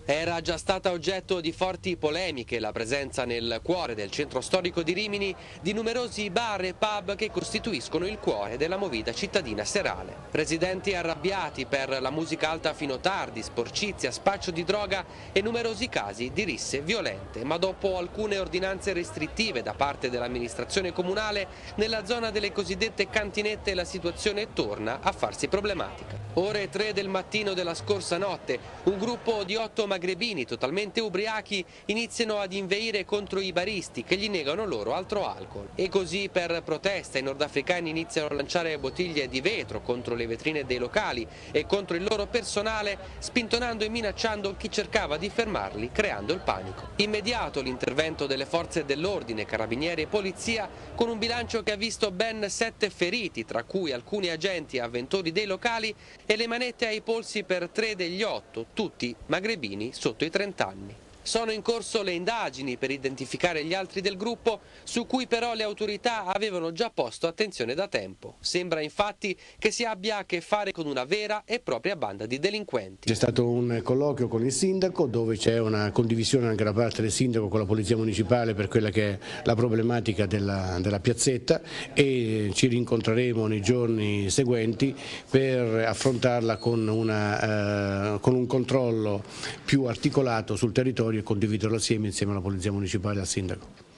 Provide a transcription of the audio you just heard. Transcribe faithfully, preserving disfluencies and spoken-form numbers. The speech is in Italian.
Era già stata oggetto di forti polemiche la presenza nel cuore del centro storico di Rimini di numerosi bar e pub che costituiscono il cuore della movida cittadina serale. Residenti arrabbiati per la musica alta fino tardi, sporcizia, spaccio di droga e numerosi casi di risse violente, ma dopo alcune ordinanze restrittive da parte dell'amministrazione comunale, nella zona delle cosiddette cantinette la situazione torna a farsi problematica. Ore tre del mattino della scorsa notte, un gruppo di otto magrebini totalmente ubriachi iniziano ad inveire contro i baristi che gli negano loro altro alcol. E così per protesta i nordafricani iniziano a lanciare bottiglie di vetro contro le vetrine dei locali e contro il loro personale, spintonando e minacciando chi cercava di fermarli, creando il panico. Immediato l'intervento delle forze dell'ordine, carabinieri e polizia, con un bilancio che ha visto ben sette feriti, tra cui alcuni agenti e avventori dei locali, e le manette ai polsi per tre degli otto, tutti magrebini sotto i trenta anni. Sono in corso le indagini per identificare gli altri del gruppo, su cui però le autorità avevano già posto attenzione da tempo. Sembra infatti che si abbia a che fare con una vera e propria banda di delinquenti. C'è stato un colloquio con il sindaco dove c'è una condivisione anche da parte del sindaco con la polizia municipale per quella che è la problematica della, della piazzetta, e ci rincontreremo nei giorni seguenti per affrontarla con, una, eh, con un controllo più articolato sul territorio e condividerlo assieme insieme alla polizia municipale e al sindaco.